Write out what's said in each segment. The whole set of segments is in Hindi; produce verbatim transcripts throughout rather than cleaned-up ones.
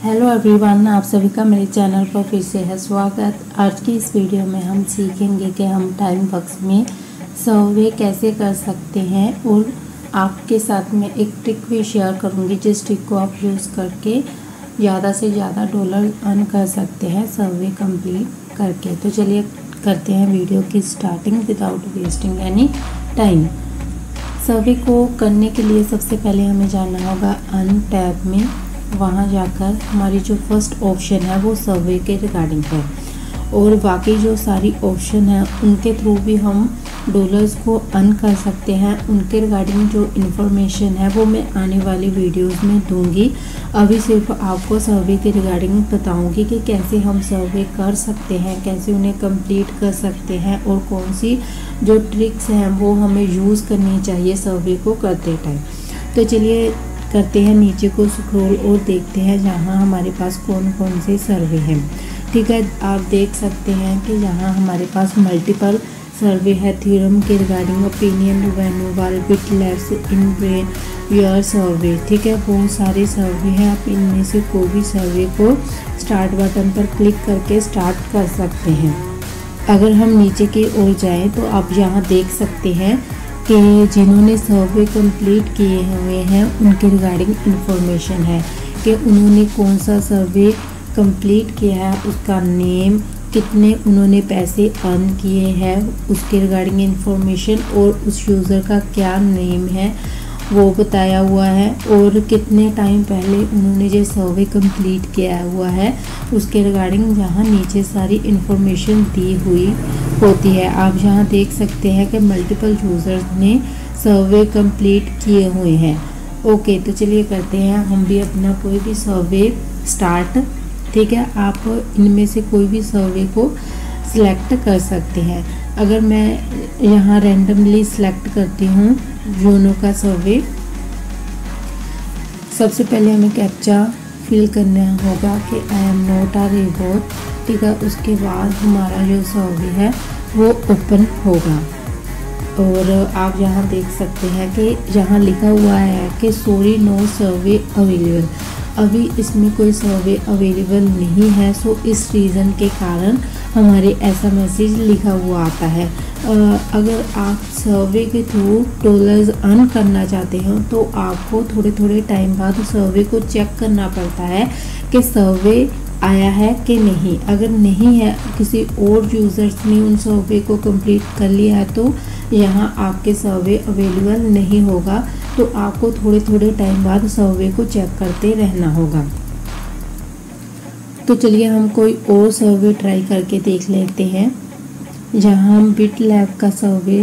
हेलो एवरीवन, आप सभी का मेरे चैनल पर फिर से है स्वागत। आज की इस वीडियो में हम सीखेंगे कि हम टाइम बॉक्स में सर्वे कैसे कर सकते हैं और आपके साथ में एक ट्रिक भी शेयर करूंगी जिस ट्रिक को आप यूज़ करके ज़्यादा से ज़्यादा डॉलर अर्न कर सकते हैं सर्वे कंप्लीट करके। तो चलिए करते हैं वीडियो की starting without wasting any time. Survey को करने के लिए सबसे पहले हमें जाना होगा अर्न टैब में। वहाँ जाकर हमारी जो फर्स्ट ऑप्शन है वो सर्वे के रिगार्डिंग है और बाकी जो सारी ऑप्शन है उनके थ्रू भी हम डॉलर्स को अर्न कर सकते हैं। उनके रिगार्डिंग जो इन्फॉर्मेशन है वो मैं आने वाली वीडियोस में दूंगी। अभी सिर्फ आपको सर्वे के रिगार्डिंग बताऊंगी कि कैसे हम सर्वे कर सकते हैं, कैसे उन्हें कंप्लीट कर सकते हैं और कौन सी जो ट्रिक्स हैं वो हमें यूज़ करनी चाहिए सर्वे को करते टाइम। तो चलिए करते हैं नीचे को स्क्रॉल और देखते हैं जहाँ हमारे पास कौन कौन से सर्वे हैं। ठीक है, आप देख सकते हैं कि यहाँ हमारे पास मल्टीपल सर्वे है। थ्योरम के रिगार्डिंग ओपिनियन, वैन्यूवाल, BitLabs, in brain your survey. ठीक है, बहुत सारे सर्वे हैं। आप इनमें से कोई भी सर्वे को स्टार्ट बटन पर क्लिक करके स्टार्ट कर सकते हैं। अगर हम नीचे की ओर जाएँ तो आप यहाँ देख सकते हैं कि जिन्होंने सर्वे कंप्लीट किए हुए हैं उनके रिगार्डिंग इन्फॉर्मेशन है कि उन्होंने कौन सा सर्वे कंप्लीट किया है, उसका नेम, कितने उन्होंने पैसे अर्न किए हैं, उसके रिगार्डिंग इन्फॉर्मेशन और उस यूज़र का क्या नेम है वो बताया हुआ है और कितने टाइम पहले उन्होंने जो सर्वे कंप्लीट किया हुआ है उसके रिगार्डिंग यहाँ नीचे सारी इन्फॉर्मेशन दी हुई होती है। आप यहाँ देख सकते हैं कि मल्टीपल यूज़र्स ने सर्वे कंप्लीट किए हुए हैं। ओके, तो चलिए करते हैं हम भी अपना कोई भी सर्वे स्टार्ट। ठीक है, आप इनमें से कोई भी सर्वे को सिलेक्ट कर सकते हैं। अगर मैं यहाँ रैंडमली सिलेक्ट करती हूँ योनो का सर्वे, सबसे पहले हमें कैप्चा फिल करना होगा कि I am not a robot. ठीक है, उसके बाद हमारा जो सर्वे है वो ओपन होगा और आप यहाँ देख सकते हैं कि यहाँ लिखा हुआ है कि सॉरी नो सर्वे अवेलेबल। अभी इसमें कोई सर्वे अवेलेबल नहीं है, सो इस रीज़न के कारण हमारे ऐसा मैसेज लिखा हुआ आता है। अगर आप सर्वे के थ्रू डॉलर्स अर्न करना चाहते हो तो आपको थोड़े थोड़े टाइम बाद सर्वे को चेक करना पड़ता है कि सर्वे आया है कि नहीं। अगर नहीं है, किसी और यूज़र्स ने उन सर्वे को कंप्लीट कर लिया है तो यहाँ आपके सर्वे अवेलेबल नहीं होगा। तो आपको थोड़े थोड़े टाइम बाद सर्वे को चेक करते रहना होगा। तो चलिए हम कोई और सर्वे ट्राई करके देख लेते हैं। जहाँ हम बिटलैब का सर्वे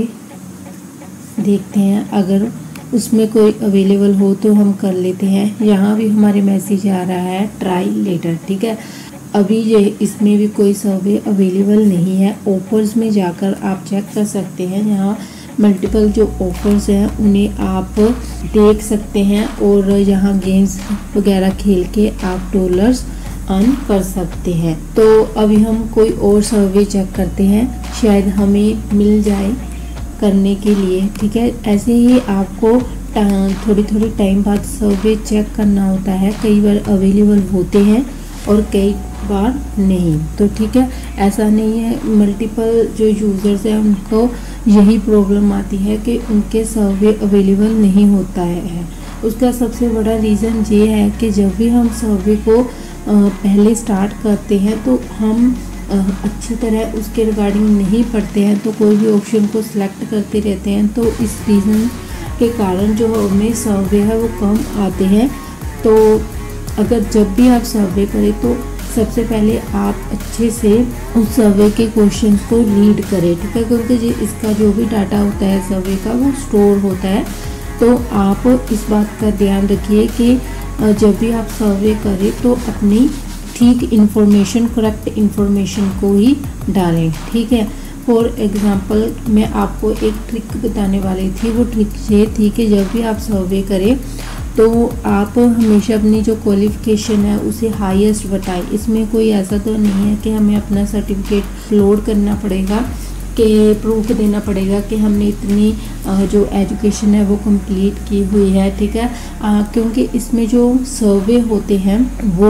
देखते हैं, अगर उसमें कोई अवेलेबल हो तो हम कर लेते हैं। यहाँ भी हमारे मैसेज आ रहा है ट्राई लेटर। ठीक है, अभी ये इसमें भी कोई सर्वे अवेलेबल नहीं है। ऑफर्स में जाकर आप चेक कर सकते हैं, यहाँ मल्टीपल जो ऑफर्स हैं उन्हें आप देख सकते हैं और यहाँ गेम्स वगैरह खेल के आप डॉलर्स अर्न कर सकते हैं। तो अभी हम कोई और सर्वे चेक करते हैं, शायद हमें मिल जाए करने के लिए। ठीक है, ऐसे ही आपको थोड़ी थोड़ी टाइम बाद सर्वे चेक करना होता है। कई बार अवेलेबल होते हैं और कई बार नहीं। तो ठीक है, ऐसा नहीं है। मल्टीपल जो यूज़र्स हैं उनको यही प्रॉब्लम आती है कि उनके सर्वे अवेलेबल नहीं होता है। उसका सबसे बड़ा रीज़न ये है कि जब भी हम सर्वे को पहले स्टार्ट करते हैं तो हम अच्छी तरह उसके रिगार्डिंग नहीं पढ़ते हैं, तो कोई भी ऑप्शन को सिलेक्ट करते रहते हैं। तो इस रीज़न के कारण जो हमें सर्वे है वो कम आते हैं। तो अगर जब भी आप सर्वे करें तो सबसे पहले आप अच्छे से उस सर्वे के क्वेश्चन को रीड करें। ठीक है, क्योंकि जी इसका जो भी डाटा होता है सर्वे का वो स्टोर होता है। तो आप इस बात का ध्यान रखिए कि जब भी आप सर्वे करें तो अपनी ठीक इन्फॉर्मेशन, करेक्ट इन्फॉर्मेशन को ही डालें। ठीक है, फॉर एग्ज़ाम्पल मैं आपको एक ट्रिक बताने वाली थी। वो ट्रिक ये थी कि जब भी आप सर्वे करें तो आप हमेशा अपनी जो क्वालिफ़िकेशन है उसे हाईएस्ट बताएं। इसमें कोई ऐसा तो नहीं है कि हमें अपना सर्टिफिकेट अपलोड करना पड़ेगा, कि प्रूफ देना पड़ेगा कि हमने इतनी जो एजुकेशन है वो कंप्लीट की हुई है। ठीक है, आ, क्योंकि इसमें जो सर्वे होते हैं वो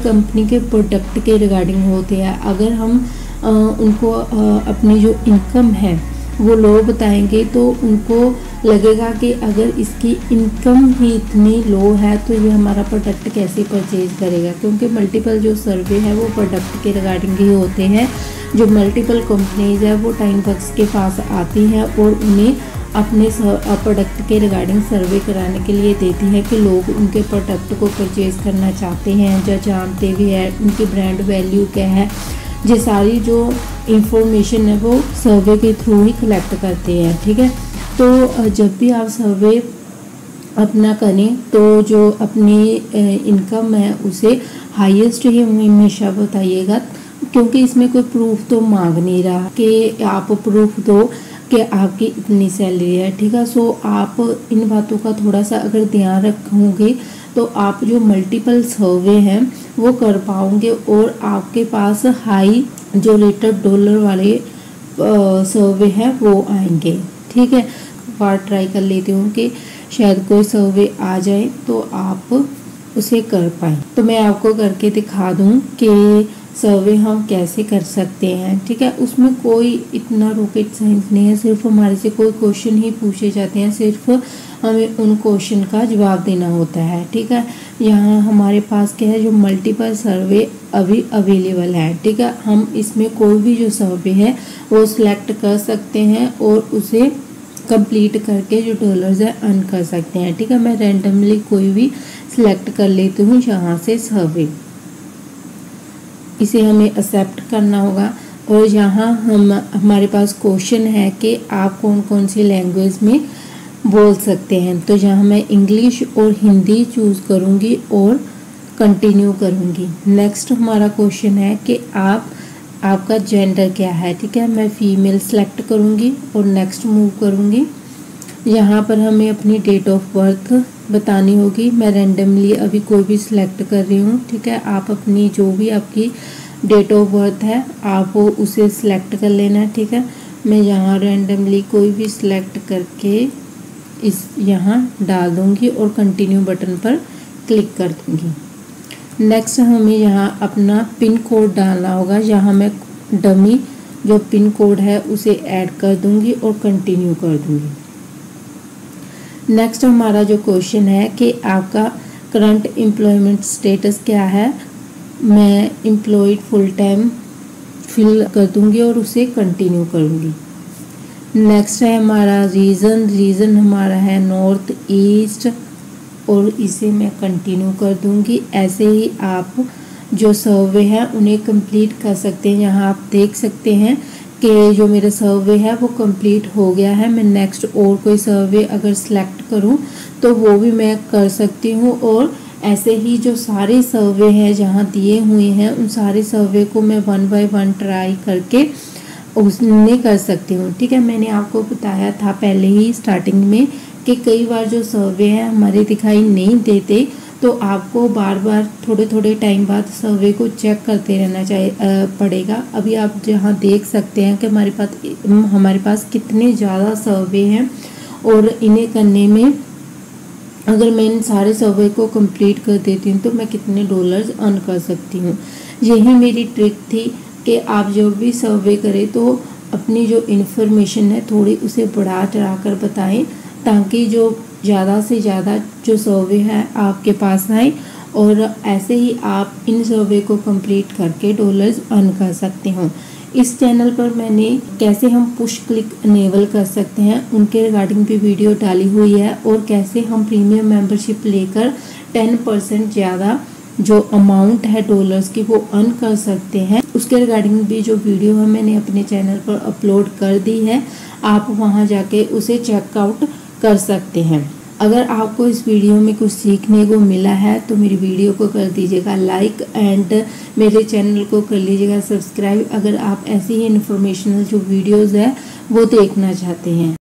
कंपनी के प्रोडक्ट के रिगार्डिंग होते हैं। अगर हम आ, उनको आ, अपनी जो इनकम है वो लो बताएंगे तो उनको लगेगा कि अगर इसकी इनकम ही इतनी लो है तो ये हमारा प्रोडक्ट कैसे परचेज करेगा, क्योंकि मल्टीपल जो सर्वे है वो प्रोडक्ट के रिगार्डिंग ही होते हैं। जो मल्टीपल कंपनीज है वो टाइम बक्स के पास आती हैं और उन्हें अपने प्रोडक्ट के रिगार्डिंग सर्वे कराने के लिए देती है कि लोग उनके प्रोडक्ट को परचेज करना चाहते हैं या जानते भी हैं, उनकी ब्रांड वैल्यू क्या है। ये सारी जो इंफॉर्मेशन है वो सर्वे के थ्रू ही कलेक्ट करते हैं। ठीक है, तो जब भी आप सर्वे अपना करें तो जो अपनी इनकम है उसे हाईएस्ट ही हमेशा बताइएगा, क्योंकि इसमें कोई प्रूफ तो मांग नहीं रहा कि आप प्रूफ दो कि आपकी इतनी सैलरी है। ठीक है, सो आप इन बातों का थोड़ा सा अगर ध्यान रखोगे तो आप जो मल्टीपल सर्वे हैं वो कर पाओगे और आपके पास हाई जो रेटेड डॉलर वाले सर्वे हैं वो आएंगे। ठीक है, बार ट्राई कर लेती हूँ कि शायद कोई सर्वे आ जाए तो आप उसे कर पाएँ। तो मैं आपको करके दिखा दूँ कि सर्वे हम कैसे कर सकते हैं। ठीक है, उसमें कोई इतना रॉकेट साइंस नहीं है, सिर्फ हमारे से कोई क्वेश्चन ही पूछे जाते हैं, सिर्फ हमें उन क्वेश्चन का जवाब देना होता है। ठीक है, यहाँ हमारे पास क्या है, जो मल्टीपल सर्वे अभी अवेलेबल है। ठीक है, हम इसमें कोई भी जो सर्वे है वो सिलेक्ट कर सकते हैं और उसे कंप्लीट करके जो डॉलर्स है अर्न कर सकते हैं। ठीक है, मैं रैंडमली कोई भी सिलेक्ट कर लेती हूँ यहाँ से सर्वे, इसे हमें एक्सेप्ट करना होगा। और यहाँ हम हमारे पास क्वेश्चन है कि आप कौन कौन सी लैंग्वेज में बोल सकते हैं, तो यहाँ मैं इंग्लिश और हिंदी चूज़ करूँगी और कंटिन्यू करूँगी। नेक्स्ट हमारा क्वेश्चन है कि आप आपका जेंडर क्या है। ठीक है, मैं फीमेल सेलेक्ट करूँगी और नेक्स्ट मूव करूँगी। यहाँ पर हमें अपनी डेट ऑफ बर्थ बतानी होगी, मैं रैंडमली अभी कोई भी सिलेक्ट कर रही हूँ। ठीक है, आप अपनी जो भी आपकी डेट ऑफ बर्थ है आप उसे सिलेक्ट कर लेना। ठीक है, मैं यहाँ रैंडमली कोई भी सिलेक्ट करके इस यहाँ डाल दूँगी और कंटिन्यू बटन पर क्लिक कर दूँगी। नेक्स्ट हमें यहाँ अपना पिन कोड डालना होगा, यहाँ मैं डमी जो पिन कोड है उसे ऐड कर दूँगी और कंटिन्यू कर दूँगी। नेक्स्ट हमारा जो क्वेश्चन है कि आपका करंट एम्प्लॉयमेंट स्टेटस क्या है, मैं एम्प्लॉयड फुल टाइम फिल कर दूँगी और उसे कंटिन्यू करूँगी। नेक्स्ट है हमारा रीजन, रीजन हमारा है नॉर्थ ईस्ट और इसे मैं कंटिन्यू कर दूँगी। ऐसे ही आप जो सर्वे है उन्हें कंप्लीट कर सकते हैं। यहाँ आप देख सकते हैं कि जो मेरा सर्वे है वो कंप्लीट हो गया है। मैं नेक्स्ट और कोई सर्वे अगर सिलेक्ट करूँ तो वो भी मैं कर सकती हूँ और ऐसे ही जो सारे सर्वे हैं जहाँ दिए हुए हैं उन सारे सर्वे को मैं वन बाय वन ट्राई करके उसने कर सकती हूँ। ठीक है, मैंने आपको बताया था पहले ही स्टार्टिंग में कि कई बार जो सर्वे हैं हमारे दिखाई नहीं देते, तो आपको बार बार थोड़े थोड़े टाइम बाद सर्वे को चेक करते रहना चाहिए पड़ेगा। अभी आप जहाँ देख सकते हैं कि हमारे पास हमारे पास कितने ज़्यादा सर्वे हैं और इन्हें करने में अगर मैं इन सारे सर्वे को कंप्लीट कर देती हूँ तो मैं कितने डॉलर्स अर्न कर सकती हूँ। यही मेरी ट्रिक थी कि आप जब भी सर्वे करें तो अपनी जो इन्फॉर्मेशन है थोड़ी उसे बढ़ा चढ़ा कर बताएं, ताकि जो ज़्यादा से ज़्यादा जो सर्वे है आपके पास आए और ऐसे ही आप इन सर्वे को कंप्लीट करके डॉलर्स अर्न कर सकते हो। इस चैनल पर मैंने कैसे हम पुश क्लिक इनेबल कर सकते हैं उनके रिगार्डिंग भी वीडियो डाली हुई है और कैसे हम प्रीमियम मेंबरशिप लेकर टेन परसेंट ज़्यादा जो अमाउंट है डॉलर्स की वो अर्न कर सकते हैं, उसके रिगार्डिंग भी जो वीडियो है मैंने अपने चैनल पर अपलोड कर दी है। आप वहां जाके उसे चेकआउट कर सकते हैं। अगर आपको इस वीडियो में कुछ सीखने को मिला है तो मेरी वीडियो को कर दीजिएगा लाइक एंड मेरे चैनल को कर लीजिएगा सब्सक्राइब, अगर आप ऐसी ही इन्फॉर्मेशनल जो वीडियोज़ है वो देखना चाहते हैं।